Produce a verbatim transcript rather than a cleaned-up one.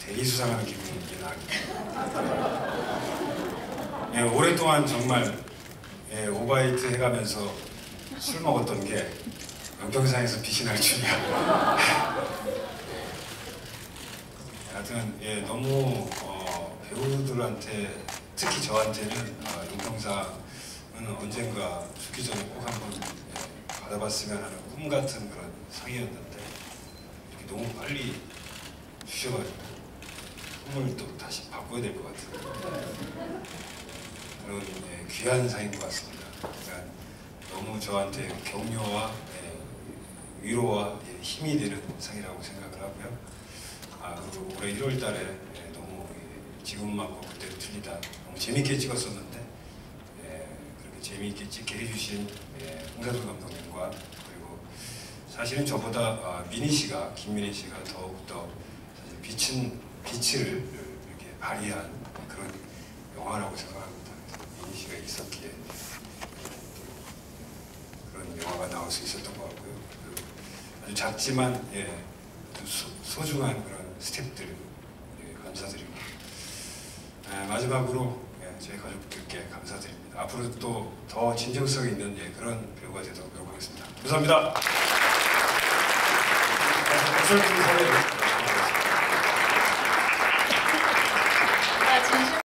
대리 수상하는 기분이긴 하겠네요. 예, 오랫동안 정말 예, 오바이트 해가면서 술 먹었던 게 연평상에서 빛이 날 줄이야. 하여튼 예, 너무 어, 배우들한테 특히 저한테는 어, 연평상은 언젠가 죽기 전에 꼭 한번 예, 받아봤으면 하는 꿈 같은 그런 상이었는데 이렇게 너무 빨리 주셔가지고 꿈을 또 다시 바꿔야 될 것 같은 그런 예, 귀한 상인 것 같습니다. 그러니까 너무 저한테 격려와 예, 위로와 예, 힘이 되는 상이라고 생각을 하고요. 아, 그리고 올해 일월 달에 예, 너무 예, 지금만고 그때도 틀리다 너무 재밌게 찍었었는데 예, 그렇게 재미있게 찍게 해주신 예, 홍사돈 감독님과 그리고 사실은 저보다 아, 민희 씨가 김민희 씨가 더욱더 사실 빛은 빛을 이렇게 발휘한 그런 영화라고 생각합니다. 민희 씨가 있었기에 그런 영화가 나올 수 있었던 것 같고요. 아주 작지만 예, 소, 소중한 그런 스태프들 예, 감사드리고 예, 마지막으로 예, 저희 가족들께 감사드립니다. 앞으로 또 더 진정성 있는 예, 그런 배우가 되도록 노력하겠습니다. 감사합니다.